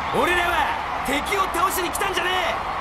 俺らは敵を倒しに来たんじゃねえ。